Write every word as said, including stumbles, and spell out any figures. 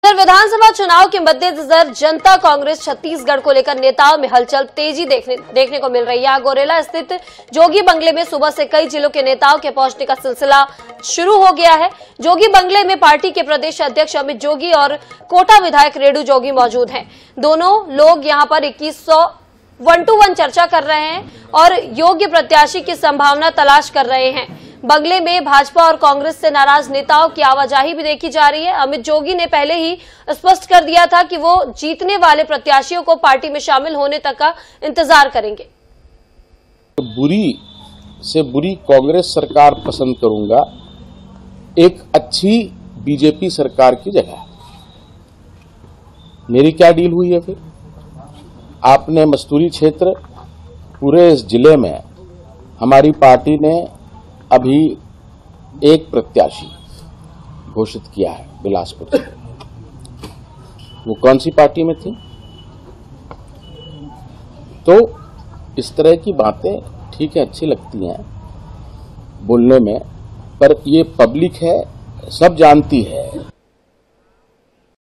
इधर विधानसभा चुनाव के मद्देनजर जनता कांग्रेस छत्तीसगढ़ को लेकर नेताओं में हलचल तेजी देखने देखने को मिल रही है। यहाँ गोरेला स्थित जोगी बंगले में सुबह से कई जिलों के नेताओं के पहुंचने का सिलसिला शुरू हो गया है। जोगी बंगले में पार्टी के प्रदेश अध्यक्ष अमित जोगी और कोटा विधायक रेणु जोगी मौजूद हैं। दोनों लोग यहाँ पर इक्कीस सौ वन टू वन चर्चा कर रहे हैं और योग्य प्रत्याशी की संभावना तलाश कर रहे हैं। बंगले में भाजपा और कांग्रेस से नाराज नेताओं की आवाजाही भी देखी जा रही है। अमित जोगी ने पहले ही स्पष्ट कर दिया था कि वो जीतने वाले प्रत्याशियों को पार्टी में शामिल होने तक का इंतजार करेंगे। बुरी से बुरी कांग्रेस सरकार पसंद करूंगा, एक अच्छी बीजेपी सरकार की जगह। मेरी क्या डील हुई है? फिर आपने मस्तूरी क्षेत्र पूरे इस जिले में हमारी पार्टी ने अभी एक प्रत्याशी घोषित किया है बिलासपुर से। वो कौन सी पार्टी में थी? तो इस तरह की बातें ठीक है, अच्छी लगती हैं बोलने में, पर ये पब्लिक है, सब जानती है